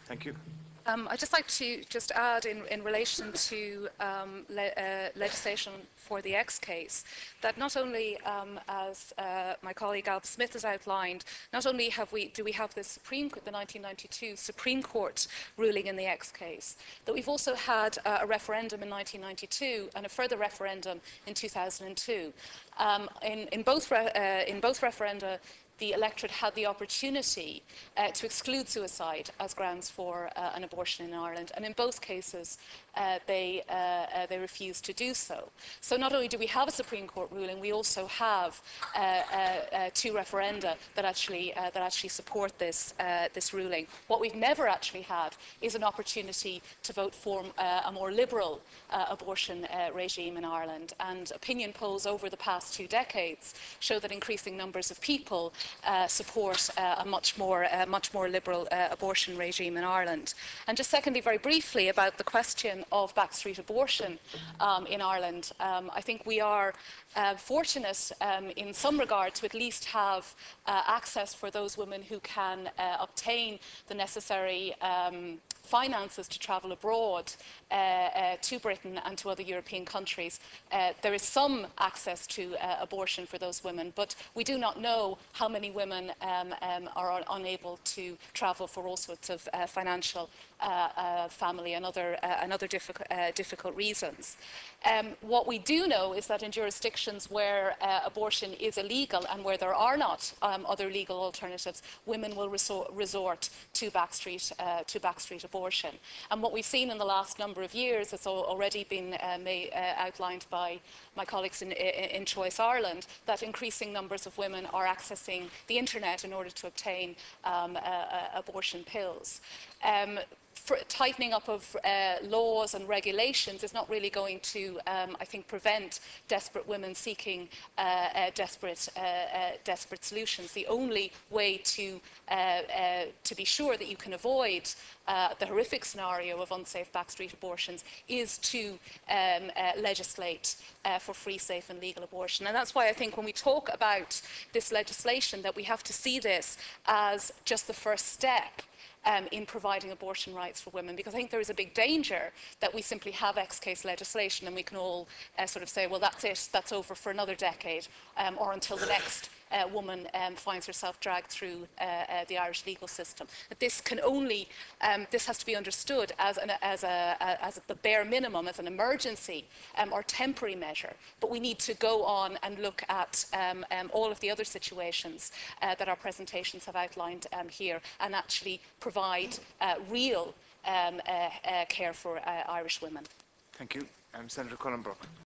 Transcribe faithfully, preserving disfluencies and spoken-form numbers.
Thank you. Um, I'd just like to just add in, in relation to um, le uh, legislation for the X case that not only, um, as uh, my colleague Alba Smith has outlined, not only have we, do we have the Supreme the nineteen ninety-two Supreme Court ruling in the X case, that we've also had uh, a referendum in nineteen ninety-two and a further referendum in two thousand two. Um, in, in, both re uh, in both referenda, the electorate had the opportunity uh, to exclude suicide as grounds for uh, an abortion in Ireland, and in both cases uh, they, uh, uh, they refused to do so. So not only do we have a Supreme Court ruling, we also have uh, uh, uh, two referenda that actually, uh, that actually support this, uh, this ruling. What we've never actually had is an opportunity to vote for uh, a more liberal uh, abortion uh, regime in Ireland, and opinion polls over the past two decades show that increasing numbers of people Uh, support uh, a much more, uh, much more liberal uh, abortion regime in Ireland. And just secondly, very briefly, about the question of backstreet abortion um, in Ireland, um, I think we are uh, fortunate um, in some regard to at least have uh, access for those women who can uh, obtain the necessary um, finances to travel abroad uh, uh, to Britain and to other European countries. Uh, there is some access to uh, abortion for those women, but we do not know how many women um, um, are un unable to travel for all sorts of uh, financial, uh, uh, family and other, uh, and other difficult, uh, difficult reasons. Um, what we do know is that in jurisdictions where uh, abortion is illegal and where there are not um, other legal alternatives, women will resort, resort to backstreet, uh, to backstreet abortion. And what we've seen in the last number of years, it's already been uh, may, uh, outlined by my colleagues in, in, in Choice Ireland, that increasing numbers of women are accessing the internet in order to obtain um, uh, uh, abortion pills. Um, For tightening up of uh, laws and regulations is not really going to, um, I think, prevent desperate women seeking uh, uh, desperate, uh, uh, desperate solutions. The only way to, uh, uh, to be sure that you can avoid uh, the horrific scenario of unsafe backstreet abortions is to um, uh, legislate uh, for free, safe and legal abortion. And that's why I think when we talk about this legislation that we have to see this as just the first step Um, in providing abortion rights for women, because I think there is a big danger that we simply have X case legislation and we can all uh, sort of say, well, that's it, that's over for another decade, um, or until the next uh, woman um, finds herself dragged through uh, uh, the Irish legal system. But this can only, um, this has to be understood as, an, as, a, as a, the bare minimum, as an emergency um, or temporary measure. But we need to go on and look at um, um, all of the other situations uh, that our presentations have outlined um, here, and actually provide uh, real um, uh, uh, care for uh, Irish women. Thank you. Um, Senator Cullenbrook.